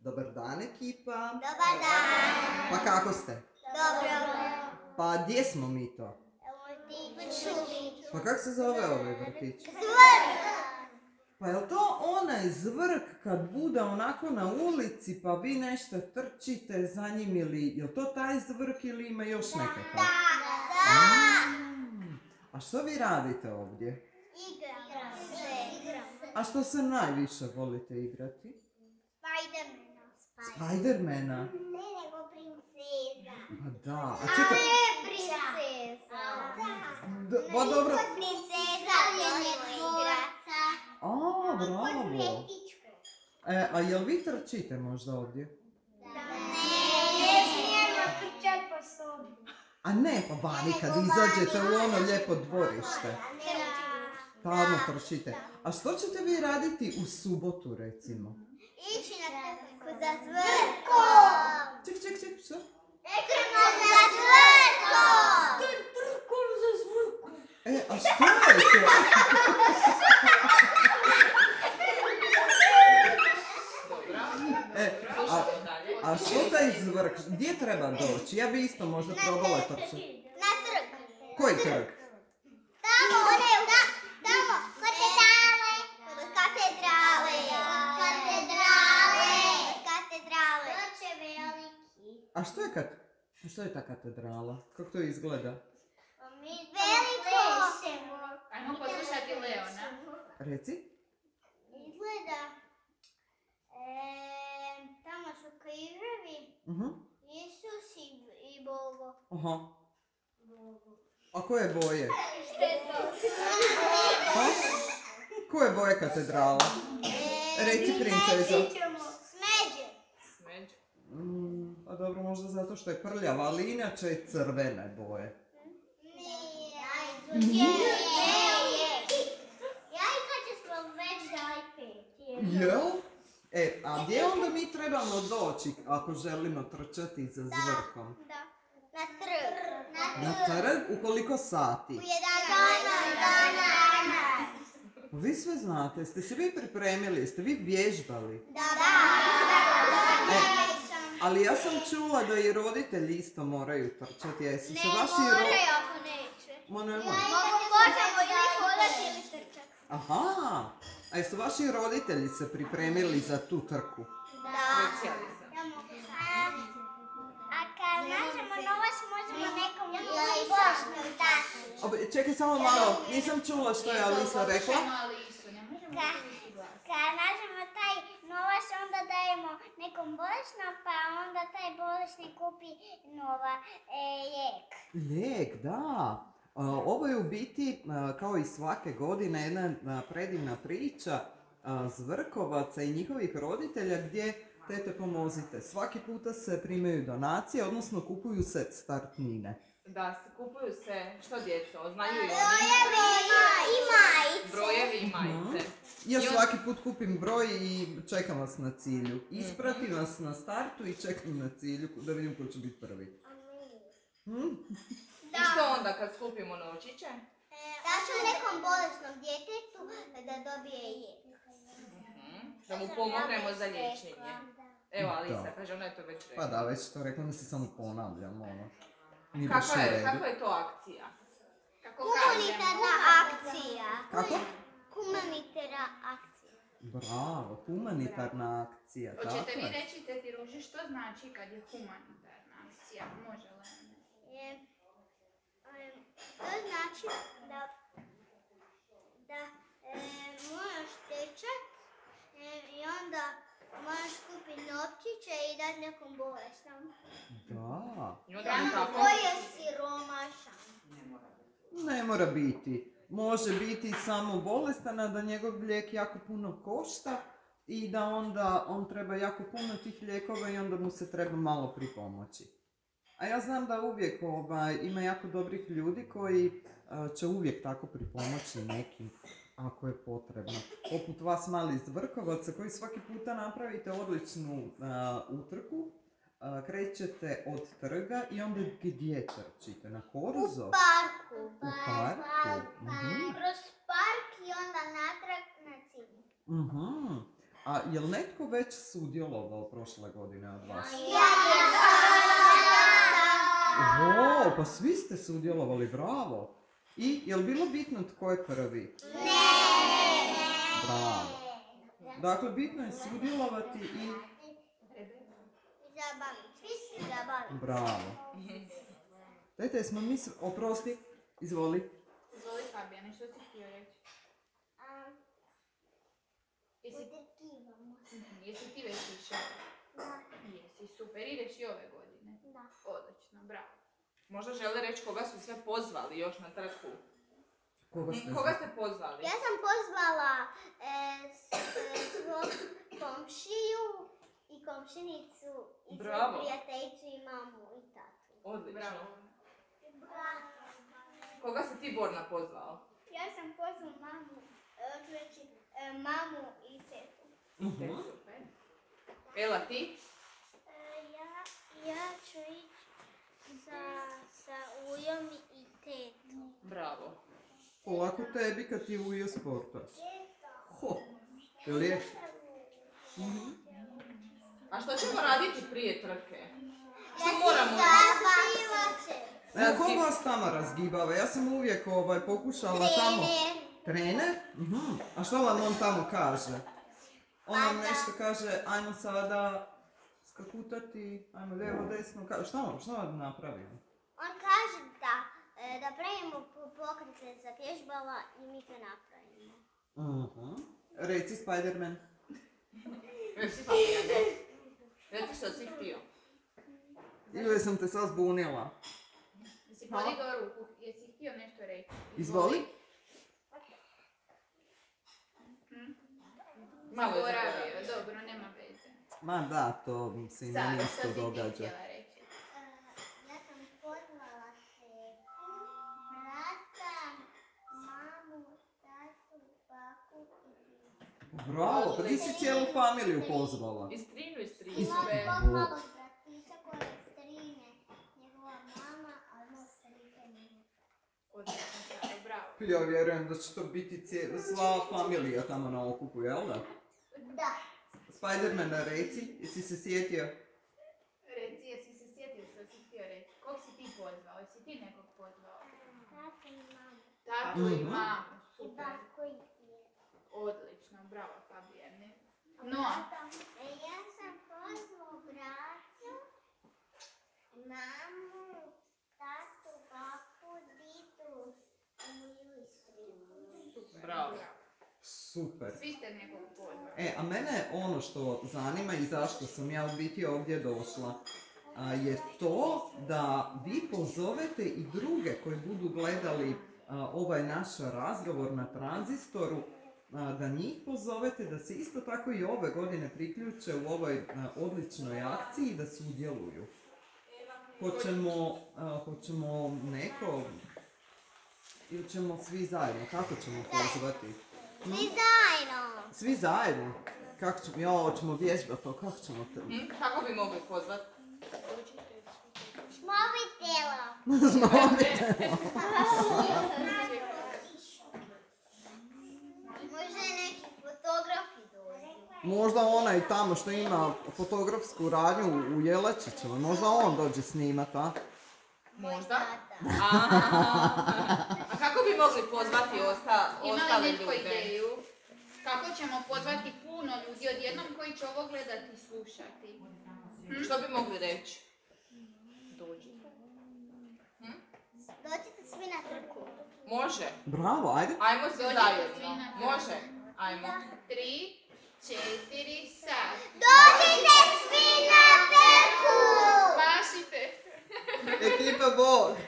Dobar dan, ekipa. Dobar dan. Pa kako ste? Dobro. Pa gdje smo mi to? Vrtiću. Pa kako se zove ovaj vrtić? Zvrk. Pa je li to onaj zvrk kad bude onako na ulici pa vi nešto trčite za njim ili je li to taj zvrk ili ima još nekakav? Da. A što vi radite ovdje? Igram se. A što se najviše volite igrati? Spidermana. Spidermana? Ne, nego princeza. Pa da, a čekaj, Princeza. pa dobro. Princeza je nego igraca. A, bravo. A jel vi trčite možda ovdje? Ne smijemo trčati po sobi. A ne, pa vani kad izađete u ono lijepo dvorište. Tamo trčite. A što ćete vi raditi u subotu, recimo? Ići na trku za zvrkom. Ček, što? Trku za zvrkom. A što je to? A što taj zvrk? Gdje treba doći? Ja bi isto možda probala trčati. Na trg. Koji trg? Tamo, tamo, katedrale. Kod katedrale. Katedrale. Doće veliki. A što je ta katedrala? Kako to izgleda? Veliko. Ajmo poslušati Leona. Reci. Izgleda. Tamo su križevi. Isus i Bogo. Aha. A koje boje? Što je to? Koje boje katedrala? Reci, princezo. Smeđe. Smeđe. Pa dobro, možda zato što je prljava, ali inače je crvene boje. Nije. Jajka smo već dali 5. Jel? A gdje onda mi trebamo doći ako želimo trčati za zvrkom? Da. Na trg. Na trg? U koliko sati? U 11 dana. Vi sve znate, ste se vi pripremili, jeste vi vježbali? Da. Ali ja sam čula da i roditelji isto moraju trčati. Jesu se vaši ako neće. Ma ne Možemo ili hodati ili trčati. Aha! A jesu vaši roditelji se pripremili za tu trku? Vecijali sam. A kad nađemo novac možemo nekom bošnom dati. Čekaj samo malo, nisam čula što je Alisa rekla. Kad nađemo taj novac onda dajemo nekom bolesnom pa onda taj bolesni kupi lijek. Lijek, da. Ovo je u biti, kao i svake godine, jedna predivna priča zvrkovaca i njihovih roditelja gdje, tete pomozite, svaki puta se primaju donacije, odnosno kupuju se startnine. Da, kupuju se, što djeco, oznaljuju oni? I majice. Brojevi i majice. Ja svaki put kupim broj i čekam vas na cilju. Ispratim vas na startu i čekam na cilju da vidim ko će biti prvi. I što onda kad skupimo novčiće? Daću nekom bolesnom djetetu da dobije lijek. Da mu pomognemo za liječenje. Evo Alisa, kaže, ona je to već rekla. Pa da, već to rekla, da se samo ponavljam, ono. Kako je to akcija? Humanitarna akcija. Kako? Humanitarna akcija. Bravo, humanitarna akcija, tako je. Hoćete vi reći teti Ruži što znači kad je humanitarna akcija? Može Leone? To znači da moraš tečat i onda moraš kupiti novčiće i dati nekom bolesnom. Da. Koji je siromašan. Ne mora biti. Može biti samo bolestan, a da njegov lijek jako puno košta i da onda on treba jako puno tih lijekova i onda mu se treba malo pripomoći. A ja znam da uvijek ima jako dobrih ljudi koji će uvijek tako pripomoći nekim ako je potrebno. Poput vas mali zvrkovaca koji svaki puta napravite odličnu utrku, krećete od trga i onda gdje trčite? Na korzo? U parku. U parku? Kroz park i onda natrag na cilj. A je li netko već sudjelovao prošle godine od vas? Oho, pa svi ste sudjelovali, bravo. I je li bilo bitno tko je prvi? Bravo. Dakle, bitno je sudjelovati i... Bravo. Dajte, smo mi... Oprosti, izvoli. Izvoli Fabijane, što si htio reći? Jesi ti već išao? Da. Jesi, super, ideš i ove godine? Da. Odlično, bravo. Možda žele reći koga su sve pozvali još na trku. Koga Ste pozvali? Ja sam pozvala svog komšiju i komšinicu i svoju Bravo. prijateljicu i mamu i tatu. Odlično. Bravo. Koga si ti, Borna, pozvao? Ja sam pozvala mamu, hoću reći mamu i tetu. Super. Ela, ti? Ja ću ići sa ujom i tetom. Bravo. Polako tebi kad ti ujo sportaš. Ho, je li? A što ćemo raditi prije trke? Što moramo? Ko vas tamo razgibava? Ja sam uvijek pokušala tamo... Trener? A što vam on tamo kaže? On vam nešto kaže, ajmo sada skakutati, ajmo lijevo, desno, šta vam napravi? On kaže da pravimo pokrete za pježbala i mi to napravimo. Reci, Spider-Man. Reci, Fabijane. Reci što si htio. Ili sam te sad zbunila? Jesi podigao ruku, jesi htio nešto reći? Izvoli. Malo je Zaboravio, dobro, nema veze. Ma da, to se i meni isto Sad, događa. što si ti htjela reći? Ja sam pozvala brata, mamu, tatu, baku i Bravo, pa ti si cijelu familiju pozvala. Istrinu. imam malog bratića koji je strine, njegova mama, a moj strike nije. Odlično, Sara, bravo. Ja vjerujem da će to biti sva familija tamo na okupu, jel da? Da. Spider-Man, reci, jesi se sjetio? Reci, jesi se sjetio što si htio reći? Kog si ti pozvao? Jesi ti nekog pozvao? Tatu i mamu. Tatu i mamu, I super. baku i djed. Odlično, bravo Fabijane. No, Ja sam pozvao braću, mamu, tatu, baku, didu, uju i strinu. Bravo. Super. Svi ste nekog pozvali. A mene ono što zanima i zašto sam ja u biti ovdje došla, je to da vi pozovete i druge koji budu gledali ovaj naš razgovor na Tranzistoru, da njih pozovete da se isto tako i ove godine priključe u ovoj odličnoj akciji i da sudjeluju. Hoćemo neko ili ćemo svi zajedno? Kako ćemo pozvati? Svi zajedno. Svi zajedno? Kako ćemo, hoćemo vježbati to, kako ćemo to? Kako bi mogli pozvati? S mobitelom. Možda i neki fotografi dođu. Možda onaj tamo što ima fotografsku radnju u Jelačiću, možda on dođe snimat, a? Možda? A kako bi mogli pozvati Ima ostale li netko ljude? ideju? Kako ćemo pozvati puno ljudi odjednom koji će ovo gledati i slušati? Što bi mogli reći? Dođite. Dođite svi na trku. Može. Bravo, ajde. Ajmo svi Dođite zajedno. svi na trku. Može. Ajmo. 3, 4, sad. Dođite svi na trku! Mašite! Ekipa Bog!